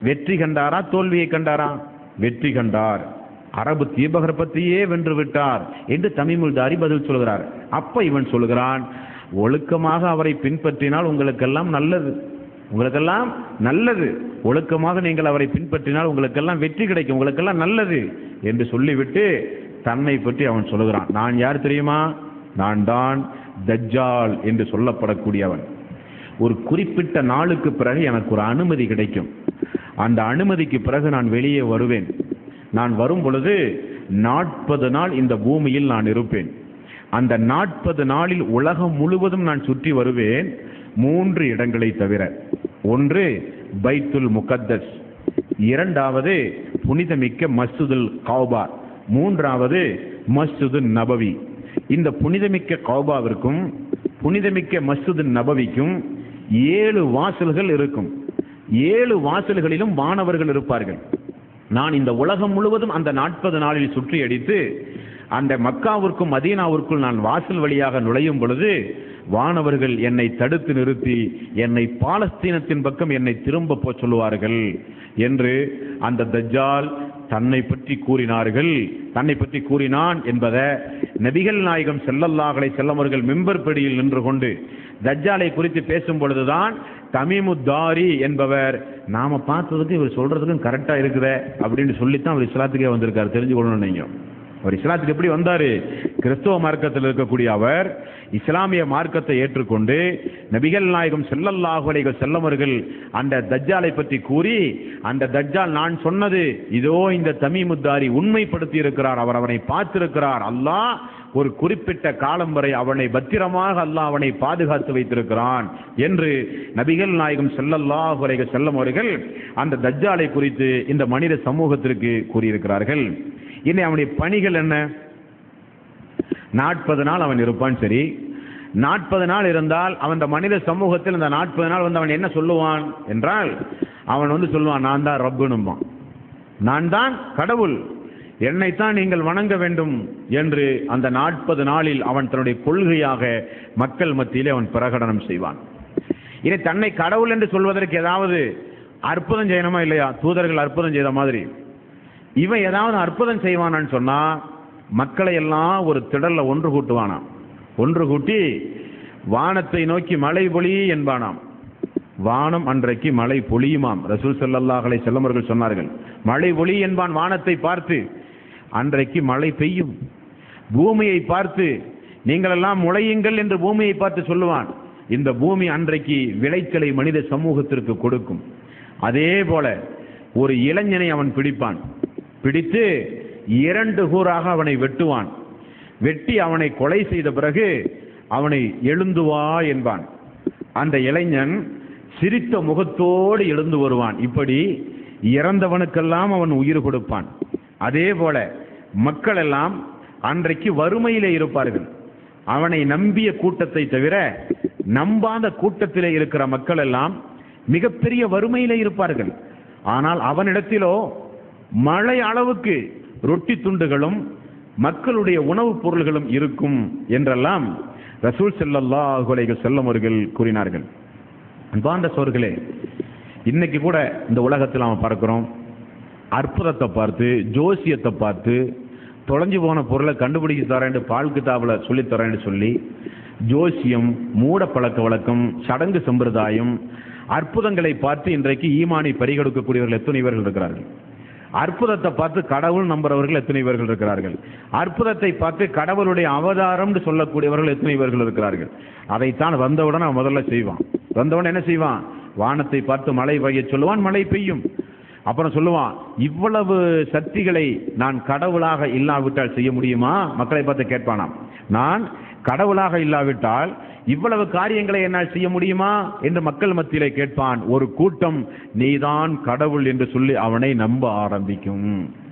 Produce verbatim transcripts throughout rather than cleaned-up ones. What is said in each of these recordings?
வெற்றி கண்டாரா தோல்வியை கண்டாரா? வெற்றி கண்டார். அரபு தீபகற்பத்தையே வென்று விட்டார் என்று தமீமுல் தாரி பதில் சொல்கிறார். அப்ப இவன் சொல்கிறான், ஒழுக்கமாக அவரை பின்பற்றினால் உங்களுக்கெல்லாம் நல்லது, உங்களுக்கெல்லாம் நல்லது, ஒழுக்கமாக நீங்கள் அவரை பின்பற்றினால் உங்களுக்கெல்லாம் வெற்றி கிடைக்கும், உங்களுக்கெல்லாம் நல்லது என்று சொல்லிவிட்டு தன்னை பற்றி அவன் சொல்லுகிறான். நான் யார் தெரியுமா? நான் தான் தஜ்ஜால் என்று சொல்லப்படக்கூடியவன். ஒரு குறிப்பிட்ட நாளுக்கு பிறகு எனக்கு ஒரு அனுமதி கிடைக்கும். அந்த அனுமதிக்கு பிறகு நான் வெளியே வருவேன். நான் வரும் பொழுது நாற்பது நாள் இந்த பூமியில் நான் இருப்பேன். அந்த நாற்பது நாளில் உலகம் முழுவதும் நான் சுற்றி வருவேன். மூன்று இடங்களை தவிர. ஒன்று பைத்துல் முகத்தஸ், இரண்டாவது புனிதமிக்க மஸ்ஜிதுல் கௌபா, மூன்றாவது மஸ்ஜிது நபவி. இந்த புனிதமிக்க கௌபாவிற்கும் புனிதமிக்க மஸ்ஜிது நபவிக்கும் ஏழு வாசல்கள் இருக்கும். ஏழு வாசல்களிலும் வானவர்கள் இருப்பார்கள். நான் இந்த உலகம் முழுவதும் அந்த நாற்பது நாளில் சுற்றி அடித்து அந்த மக்காவிற்கும் மதீனாவிற்குள் நான் வாசல் வழியாக நுழையும் பொழுது வானவர்கள் என்னை தடுத்து நிறுத்தி என்னை பாலஸ்தீனத்தின் பக்கம் என்னை திரும்ப போச் சொல்லுவார்கள் என்று அந்த தஜ்ஜால் தன்னை பற்றி கூறினார்கள். தன்னை பற்றி கூறினான் என்பதை நபிகள் நாயகம் ஸல்லல்லாஹு அலைஹி வஸல்லம் அவர்கள் மிம்பர் படியில் நின்று கொண்டு தஜ்ஜாலை குறித்து பேசும் பொழுதுதான் தமீமுத் தாரி என்பவர், நாம பார்த்ததுக்கு இவர் சொல்றதுக்கும் கரெக்டா இருக்குதே அப்படின்னு சொல்லித்தான் அவர் இஸ்லாத்துக்கே வந்திருக்காரு. தெரிஞ்சுக்கொள்ளணும். நீங்க அவர் இஸ்லாத்துக்கு எப்படி வந்தாரு? கிறிஸ்தவ மார்க்கத்தில் இருக்கக்கூடிய அவர் இஸ்லாமிய மார்க்கத்தை ஏற்றுக்கொண்டு நபிகள் நாயகம் ஸல்லல்லாஹு அலைஹி வஸல்லம் அவர்கள் அந்த தஜ்ஜாலை பற்றி கூறி, அந்த தஜ்ஜால் நான் சொன்னது இதோ இந்த தமீமுத் தாரி உண்மைப்படுத்தி இருக்கிறார், அவர் அவனை பார்த்திருக்கிறார், அல்லாஹ் ஒரு குறிப்பிட்ட காலம் வரை அவனை பத்திரமாக அல்லாஹ் அவனை பாதுகாத்து வைத்திருக்கிறான் என்று நபிகள் நாயகம் ஸல்லல்லாஹு அலைஹி வஸல்லம் அவர்கள் அந்த தஜ்ஜாலை குறித்து இந்த மனித சமூகத்திற்கு கூறியிருக்கிறார்கள். இனி அவனுடைய பணிகள் என்ன? நாற்பது நாள் அவன் இருப்பான். சரி, நாற்பது நாள் இருந்தால் அவன் இந்த மனித சமூகத்தில் இந்த நாற்பது நாள் வந்து அவன் என்ன சொல்லுவான் என்றால், அவன் வந்து சொல்லுவான், நான் தான் ரப்புனும்பான், நான் தான் கடவுள், என்னைத்தான் நீங்கள் வணங்க வேண்டும் என்று அந்த நாற்பது நாளில் அவன் தன்னுடைய கொள்கையாக மக்கள் மத்தியிலே அவன் பிரகடனம் செய்வான். இனி தன்னை கடவுள் என்று சொல்வதற்கு ஏதாவது அற்புதம் செய்யணுமா இல்லையா? தூதர்கள் அற்புதம் செய்த மாதிரி இவன் ஏதாவது அற்புதம் செய்வானான்னு சொன்னா மக்களை எல்லாம் ஒரு திடல்ல ஒன்று கூட்டுவானாம். ஒன்று கூட்டி வானத்தை நோக்கி மழை பொழி என்பானாம். வானம் அன்றைக்கு மழை பொழியுமாம். ரசூல் ஸல்லல்லாஹு அலைஹி வஸல்லம் அவர்கள் சொன்னார்கள், மழை பொழி என்பான் வானத்தை பார்த்து, அன்றைக்கு மழை பெய்யும். பூமியை பார்த்து நீங்கள் எல்லாம் முளையுங்கள் என்று பூமியை பார்த்து சொல்லுவான். இந்த பூமி அன்றைக்கு விளைச்சலை மனித சமூகத்திற்கு கொடுக்கும். அதே போல ஒரு இளைஞனை அவன் பிடிப்பான். பிடித்து இரண்டு கூறாக அவனை வெட்டுவான். வெட்டி அவனை கொலை செய்த பிறகு அவனை எழுந்து வா என்பான். அந்த இளைஞன் சிரித்த முகத்தோடு எழுந்து வருவான். இப்படி இறந்தவனுக்கெல்லாம் அவன் உயிர் கொடுப்பான். அதே போல மக்கள் எல்லாம் அன்றைக்கு வறுமையிலே இருப்பார்கள். அவனை நம்பிய கூட்டத்தை தவிர நம்பாத கூட்டத்திலே இருக்கிற மக்கள் எல்லாம் மிகப்பெரிய வறுமையிலே இருப்பார்கள். ஆனால் அவனிடத்திலோ மழை அளவுக்கு ரொட்டி துண்டுகளும் மக்களுடைய உணவுப் பொருள்களும் இருக்கும் என்றெல்லாம் ரசூல் ஸல்லல்லாஹு அலைஹி வஸல்லம் அவர்கள் கூறினார்கள். அன்பார்ந்த சோர்களே, இன்னைக்கு கூட இந்த உலகத்தில் நாம் பார்க்கிறோம், அற்புதத்தை பார்த்து ஜோசியத்தை பார்த்து தொலைஞ்சு போன பொருளை கண்டுபிடிக்க தரேன், பால் கிதாபில் சொல்லித்தரேன்னு சொல்லி ஜோசியம், மூட பழக்க வழக்கம், சடங்கு சம்பிரதாயம், அற்புதங்களை பார்த்து இன்றைக்கு ஈமானை பறிகொடுக்கக்கூடியவர்கள் எத்தனை பேர்கள் இருக்கிறார்கள்? அற்புதத்தை பார்த்து கடவுள் நம்புறவர்கள் எத்தனை பேர்கள் இருக்கிறார்கள்? அற்புதத்தை பார்த்து கடவுளுடைய அவதாரம் சொல்லக்கூடியவர்கள் எத்தனை பேர்கள் இருக்கிறார்கள்? அதைத்தான் வந்தவுடன் அவன் முதல்ல செய்வான். வந்தவுடன் என்ன செய்வான்? வானத்தை பார்த்து மழை பெய்ய சொல்லுவான், மழை பெய்யும். அப்புறம் சொல்லுவான், இவ்வளவு சக்திகளை நான் கடவுளாக இல்லாவிட்டால் செய்ய முடியுமா? மக்களை பார்த்து கேட்பானாம், நான் கடவுளாக இல்லாவிட்டால் இவ்வளவு காரியங்களை என்னால் செய்ய முடியுமா என்று மக்கள் மத்தியிலே கேட்பான். ஒரு கூட்டம் நீதான் கடவுள் என்று சொல்லி அவனை நம்ப ஆரம்பிக்கும்.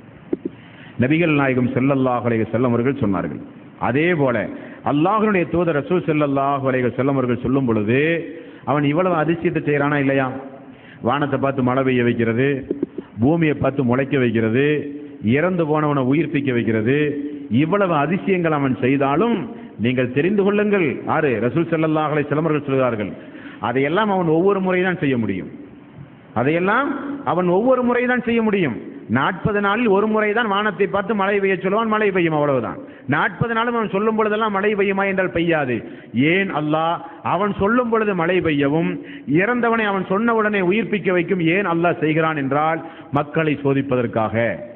நபிகள் நாயகம் ஸல்லல்லாஹு அலைஹி வஸல்லம் அவர்கள் சொன்னார்கள். அதே போல அல்லாஹ்வுடைய தூதர் ரசூல் ஸல்லல்லாஹு அலைஹி வஸல்லம் அவர்கள் சொல்லும் பொழுது அவன் இவ்வளவு அதிசயத்தை செய்யறானா இல்லையா? வானத்தை பார்த்து மழை பெய்ய வைக்கிறது, பூமியை பார்த்து முளைக்க வைக்கிறது, இறந்து போனவனை உயிர்ப்பிக்க வைக்கிறது, இவ்வளவு அதிசயங்கள் அவன் செய்தாலும் நீங்கள் தெரிந்து கொள்ளுங்கள், ஆறு ரசூல் ஸல்லல்லாஹு அலைஹி வஸல்லம் அவர்கள் சொல்கிறார்கள், அதையெல்லாம் அவன் ஒவ்வொரு முறைதான் செய்ய முடியும். அதையெல்லாம் அவன் ஒவ்வொரு முறைதான் செய்ய முடியும். நாற்பது நாளில் ஒரு முறைதான் வானத்தை பார்த்து மழை பெய்ய சொல்லுவான், மழை பெய்யும், அவ்வளவுதான். நாற்பது நாளும் அவன் சொல்லும் பொழுதெல்லாம் மழை பெய்யுமா என்றால் பெய்யாது. ஏன்? அல்லாஹ் அவன் சொல்லும் பொழுது மழை பெய்யவும், இறந்தவனை அவன் சொன்ன உடனே உயிர்ப்பிக்க வைக்கும். ஏன் அல்லாஹ் செய்கிறான் என்றால் மக்களை சோதிப்பதற்காக.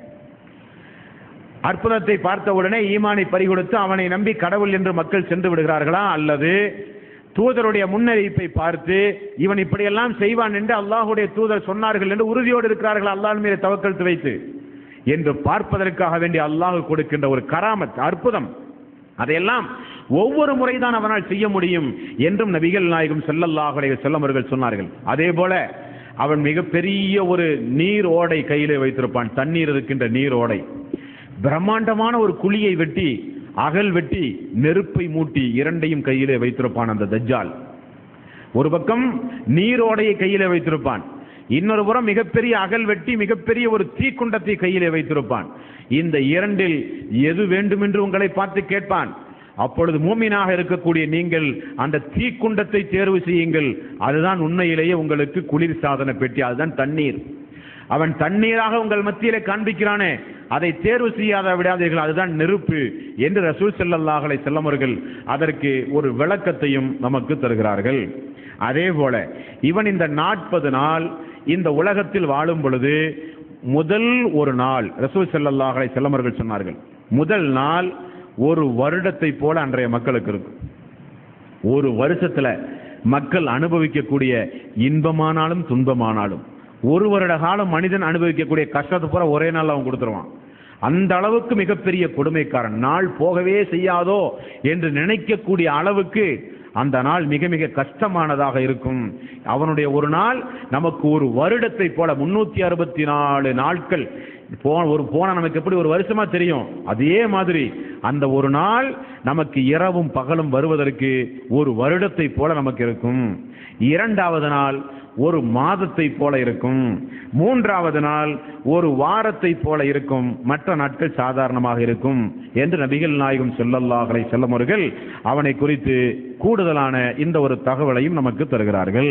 அற்புதத்தை பார்த்த உடனே ஈமானை பறிகொடுத்து அவனை நம்பி கடவுள் என்று மக்கள் சென்று விடுகிறார்களா, அல்லது தூதருடைய முன்னறிவிப்பை பார்த்து இவன் இப்படியெல்லாம் செய்வான் என்று அல்லாஹுடைய தூதர் சொன்னார்கள் என்று உறுதியோடு இருக்கிறார்கள் அல்லாஹ் மீது தவக்கல் வைத்து என்று பார்ப்பதற்காக வேண்டி அல்லாஹ் கொடுக்கின்ற ஒரு கராமத், அற்புதம். அதையெல்லாம் ஒவ்வொரு முறைதான் அவனால் செய்ய முடியும் என்றும் நபிகள் நாயகம் ஸல்லல்லாஹு அலைஹி வஸல்லம் அவர்கள் சொன்னார்கள். அதே போல அவன் மிகப்பெரிய ஒரு நீர் ஓடை கையிலே வைத்திருப்பான், தண்ணீர் இருக்கின்ற நீர் ஓடை. பிரம்மாண்டமான ஒரு குழியை வெட்டி அகல் வெட்டி நெருப்பை மூட்டி இரண்டையும் கையிலே வைத்திருப்பான் அந்த தஜ்ஜால். ஒரு பக்கம் நீரோடையை கையிலே வைத்திருப்பான், இன்னொரு புறம் மிகப்பெரிய அகல் வெட்டி மிகப்பெரிய ஒரு தீக்குண்டத்தை கையிலே வைத்திருப்பான். இந்த இரண்டில் எது வேண்டும் என்று உங்களை பார்த்து கேட்பான். அப்பொழுது மூமினாக இருக்கக்கூடிய நீங்கள் அந்த தீக்குண்டத்தை தேர்வு செய்யுங்கள், அதுதான் உண்மையிலேயே உங்களுக்கு குளிர் சாதன பெட்டி, அதுதான் தண்ணீர். அவன் தண்ணீராக உங்கள் மத்தியிலே காண்பிக்கிறானே, அதை தேர்வு செய்யாத விடாதீர்கள், அதுதான் நெருப்பு என்று ரசூல் ஸல்லல்லாஹு அலைஹி வஸல்லம் அவர்கள் அதற்கு ஒரு விளக்கத்தையும் நமக்கு தருகிறார்கள். அதே போல இவன் இந்த நாற்பது நாள் இந்த உலகத்தில் வாழும் பொழுது முதல் ஒரு நாள் ரசூல் ஸல்லல்லாஹு அலைஹி வஸல்லம் அவர்கள் சொன்னார்கள், முதல் நாள் ஒரு வருடத்தை போல அன்றைய மக்களுக்கு இருக்கும். ஒரு வருஷத்துல மக்கள் அனுபவிக்கக்கூடிய இன்பமானாலும் துன்பமானாலும் ஒரு வருட காலம் மனிதன் அனுபவிக்கக்கூடிய கஷ்டத்தை பூரா ஒரே நாள் அவன் கொடுத்துருவான். அந்த அளவுக்கு மிகப்பெரிய கொடுமைக்காரன். நாள் போகவே செய்யாதோ என்று நினைக்கக்கூடிய அளவுக்கு அந்த நாள் மிக மிக கஷ்டமானதாக இருக்கும். அவனுடைய ஒரு நாள் நமக்கு ஒரு வருடத்தை போல முன்னூத்தி அறுபத்தி நாலு நாட்கள் ஒரு போன நமக்கு எப்படி ஒரு வருஷமா தெரியும், அதே மாதிரி அந்த ஒரு நாள் நமக்கு இரவும் பகலும் வருவதற்கு ஒரு வருடத்தை போல நமக்கு இருக்கும். இரண்டாவது நாள் ஒரு மாதத்தை போல இருக்கும். மூன்றாவது நாள் ஒரு வாரத்தை போல இருக்கும். மற்ற நாட்கள் சாதாரணமாக இருக்கும் என்று நபிகள் நாயகம் ஸல்லல்லாஹு அலைஹி வஸல்லம் அவர்கள் அவனை குறித்து கூடுதலான இந்த ஒரு தகவலையும் நமக்கு தருகிறார்கள்.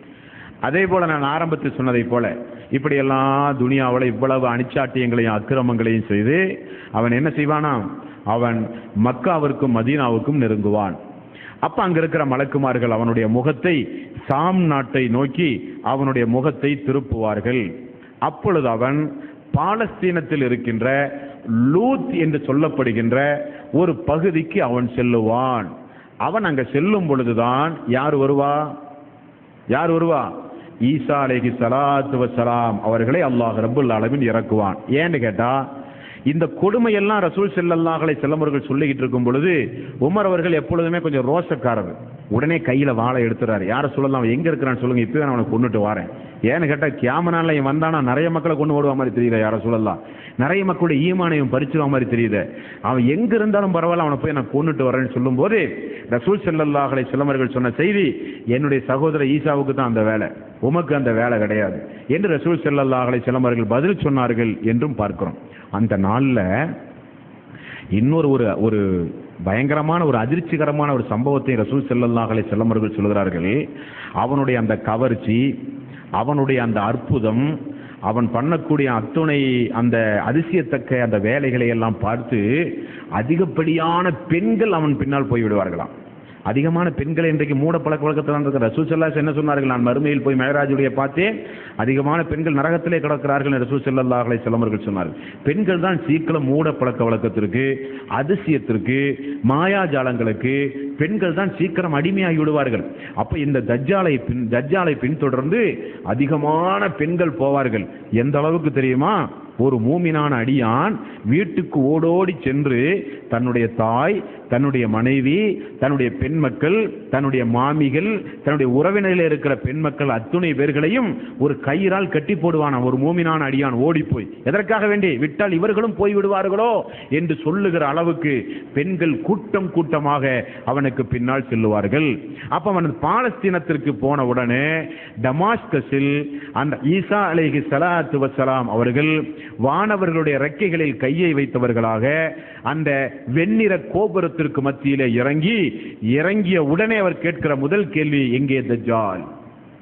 அதே போல நான் ஆரம்பத்தில் சொன்னதை போல இப்படியெல்லாம் துனியாவில் இவ்வளவு அனிச்சாட்டியங்களையும் அக்கிரமங்களையும் செய்து அவன் என்ன செய்வானா, அவன் மக்காவிற்கும் மதீனாவுக்கும் நெருங்குவான். அப்ப அங்க இருக்கிற மலக்குமார்கள் அவனுடைய முகத்தை சாம் நாட்டை நோக்கி அவனுடைய முகத்தை திருப்புவார்கள். அப்பொழுது அவன் பாலஸ்தீனத்தில் இருக்கின்ற லூத் என்று சொல்லப்படுகின்ற ஒரு பகுதிக்கு அவன் செல்லுவான். அவன் அங்க செல்லும் பொழுதுதான் யார் வருவா யார் வருவா ஈசா அலைஹி ஸலாத்து வஸ்ஸலாம் அவர்களை அல்லாஹ் ரப்பல் ஆலமீன் இறக்குவான். ஏன்னு கேட்டா இந்த கொடுமையெல்லாம் ரசூல் ஸல்லல்லாஹு அலைஹி வஸல்லம் அவர்கள் சொல்லிக்கிட்டு இருக்கும் பொழுது உமர் அவர்கள் எப்பொழுதுமே கொஞ்சம் ரோஷக்காரர். உடனே கையில வாளை எடுத்துறாரு. யார சொல்லலாம், எங்க இருக்கிறான்னு சொல்லுங்க, இப்பவே நான் அவனை கொண்டுட்டு வரேன். ஏன்னு கேட்டா கியாமனால இவன் வந்தானா நிறைய மக்களை கொண்டு ஓடுவா மாதிரி தெரியல, யார சொல்லலாம், நிறைய மக்களுடைய ஈமானையும் பறிச்சுவா மாதிரி தெரியுது. அவன் எங்க இருந்தாலும் பரவாயில்ல, அவனை போய் நான் கொண்டுட்டு வரேன்னு சொல்லும் போது ரசூல் ஸல்லல்லாஹு அலைஹி வஸல்லம் அவர்கள் சொன்ன செய்தி, என்னுடைய சகோதரர் ஈசாவுக்கு தான் அந்த வேலை, உமக்கு அந்த வேலை கிடையாது என்று ரசூல் ஸல்லல்லாஹு அலைஹி வஸல்லம் அவர்கள் பதில் சொன்னார்கள் என்றும் பார்க்கிறோம். அந்த நாள்ல இன்னொரு ஒரு ஒரு பயங்கரமான ஒரு அதிர்ச்சிகரமான ஒரு சம்பவத்தை ரசூல் ஸல்லல்லாஹு அலைஹி வஸல்லம் அவர்கள் சொல்கிறார்கள். அவனுடைய அந்த கவர்ச்சி, அவனுடைய அந்த அற்புதம், அவன் பண்ணக்கூடிய அத்துணை அந்த அதிசயத்தக்க அந்த வேலைகளை எல்லாம் பார்த்து அதிகப்படியான பெண்கள் அவன் பின்னால் போய்விடுவார்களாம். அதிகமான பெண்களை இன்றைக்கு மூட பழக்க வழக்கத்தில் இருக்கிற ரசூல் ஸல்லல்லாஹு அலைஹி என்ன சொன்னார்கள், நான் மறுமையில் போய் மேராஜுடைய பார்த்தேன், அதிகமான பெண்கள் நரகத்திலே கிடக்கிறார்கள் என்று ரசூல் ஸல்லல்லாஹு அலைஹி வஸல்லம் அவர்கள் சொன்னார்கள். பெண்கள் தான் சீக்கிரம் மூட பழக்க வழக்கத்திற்கு, அதிசயத்திற்கு, மாயாஜாலங்களுக்கு பெண்கள் தான் சீக்கிரம் அடிமையாகி விடுவார்கள். அப்ப இந்த தஜ்ஜாலை பின் தஜ்ஜாலை பின்தொடர்ந்து அதிகமான பெண்கள் போவார்கள். எந்த அளவுக்கு தெரியுமா, ஒரு மூமினான அடியான் வீட்டுக்கு ஓடோடி சென்று தன்னுடைய தாய், தன்னுடைய மனைவி, தன்னுடைய பெண் மக்கள், தன்னுடைய மாமிகள், தன்னுடைய உறவினரில் இருக்கிற பெண் மக்கள் அத்துணை பேர்களையும் ஒரு கயிறால் கட்டி போடுவான். ஒரு மூமினான அடியான் ஓடி போய் எதற்காக வேண்டி, விட்டால் இவர்களும் போய் விடுவார்களோ என்று சொல்லுகிற அளவுக்கு பெண்கள் கூட்டம் கூட்டமாக அவனுக்கு பின்னால் செல்லுவார்கள். அப்ப அவன் பாலஸ்தீனத்திற்கு போன உடனே டமாஸ்கஸில் அந்த ஈசா அலைஹி ஸலாத்து வஸ்ஸலாம் அவர்கள் வானவர்களுடைய ரெக்கைகளில் கையை வைத்தவர்களாக அந்த வெண்ணிற கோபுரத்திற்கு மத்தியிலே இறங்கி இறங்கிய உடனே அவர் கேட்கிற முதல் கேள்வி, எங்கே தஜ்ஜால்,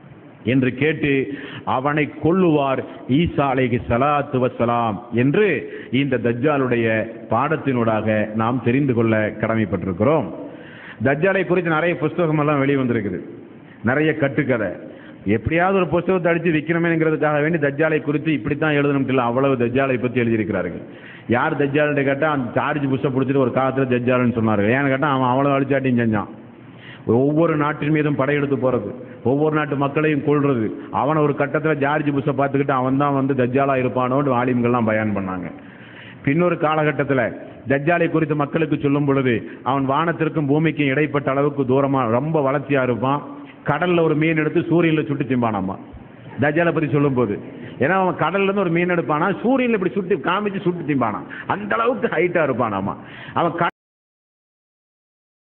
என்று கேட்டு அவனை கொல்லுவார் ஈசா அலைஹி ஸலாத்து வஸ்ஸலாம் என்று இந்த தஜ்ஜாலுடைய பாடத்தினூடாக நாம் தெரிந்து கொள்ள கடமைப்பட்டிருக்கிறோம். தஜ்ஜாலை குறித்து நிறைய புஸ்தகம் எல்லாம் வெளிவந்திருக்குது, நிறைய கட்டுக்கதை. எப்படியாவது ஒரு புஸ்தகத்தை அடித்து விற்கணுமேங்கிறதுக்காக வேண்டி தஜ்ஜாலை குறித்து இப்படித்தான் எழுதணும் இல்லை, அவ்வளவு தஜ்ஜாலை பற்றி எழுதியிருக்கிறார்கள். யார் தஜ்ஜாலுன்னு கேட்டால் அந்த சார்ஜ் புஷை பிடிச்சிட்டு ஒரு காலத்தில் தஜ்ஜாலுன்னு சொன்னார்கள். ஏன்னு கேட்டால் அவன் அவ்வளோ அழிச்சாட்டியும் செஞ்சான். ஒவ்வொரு நாட்டின் மீதும் படையெடுத்து போகிறது, ஒவ்வொரு நாட்டு மக்களையும் கொள்வது. அவனை ஒரு கட்டத்தில் ஜார்ஜ் புஷை பார்த்துக்கிட்டு அவன் தான் வந்து தஜ்ஜாலாக இருப்பானோன்னு ஆலிம்கள்லாம் பயான் பண்ணாங்க. பின்னொரு காலகட்டத்தில் தஜ்ஜாலை குறித்து மக்களுக்கு சொல்லும் பொழுது அவன் வானத்திற்கும் பூமிக்கும் இடைப்பட்ட அளவுக்கு தூரமாக ரொம்ப வளர்ச்சியாக இருப்பான். கடலில் ஒரு மீன் எடுத்து சூரியனில் சுட்டு திம்பானாம்மா தஜ்ஜாலை பற்றி சொல்லும் போது. ஏன்னா அவன் கடல்லேருந்து ஒரு மீன் எடுப்பானா சூரியனில் இப்படி சுட்டு காமிச்சு சுட்டு திம்பானா, அந்த அளவுக்கு ஹைட்டாக இருப்பானாம்மா அவன்.